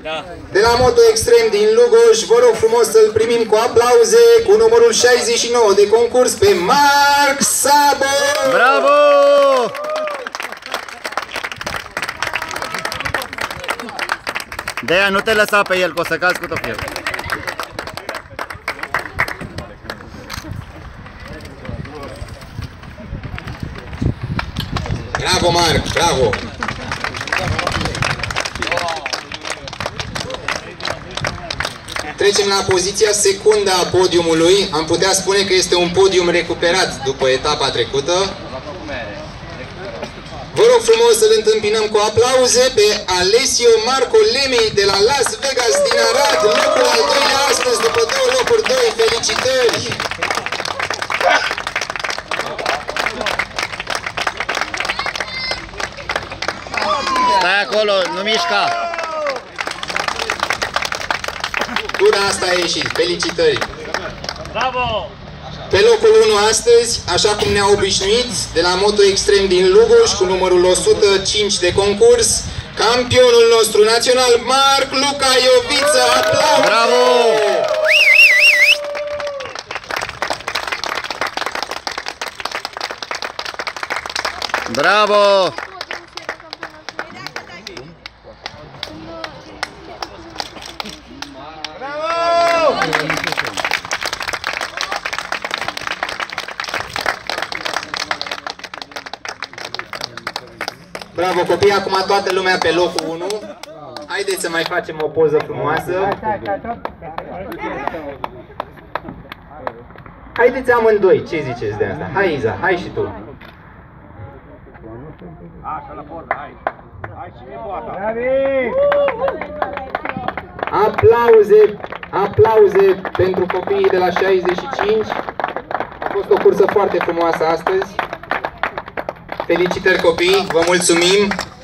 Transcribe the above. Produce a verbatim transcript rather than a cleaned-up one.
Da. De la Moto Extrem din Lugoj, vă rog frumos să-l primim cu aplauze cu numărul șaizeci și nouă de concurs pe Marc Sabo! Bravo! De-aia nu te lăsa pe el, că o să cazi cu tot el. Bravo, Marc, bravo! Trecem la poziția secundă a podiumului. Am putea spune că este un podium recuperat după etapa trecută. Vă rog frumos să-l întâmpinăm cu aplauze pe Alessio Marco Lemei de la Las Vegas din Arad, locul al doilea astăzi, după două locuri, doi. Felicitări! Stai acolo, nu mișca! Tura asta a ieșit, felicitări! Bravo! Pe locul unu astăzi, așa cum ne-a obișnuit, de la Moto Extrem din Lugoj, cu numărul o sută cinci de concurs, campionul nostru național, Marc Luca Ioviță, aplauze! Bravo! Bravo! Bravo copii, acum toată lumea pe locul unu. Haideți să mai facem o poză frumoasă. Haideți amândoi, ce ziceți de asta? Hai Iza, hai și tu. Aplauze, aplauze pentru copiii de la șaizeci și cinci. A fost o cursă foarte frumoasă astăzi. Felicitări copii, vă mulțumim!